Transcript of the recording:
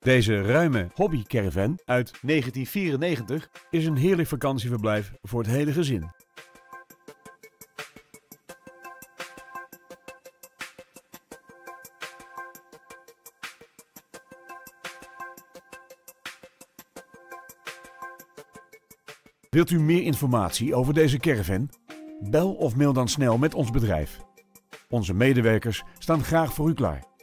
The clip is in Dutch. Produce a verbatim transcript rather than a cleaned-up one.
Deze ruime hobbycaravan uit negentien vierennegentig is een heerlijk vakantieverblijf voor het hele gezin. Wilt u meer informatie over deze caravan? Bel of mail dan snel met ons bedrijf. Onze medewerkers staan graag voor u klaar.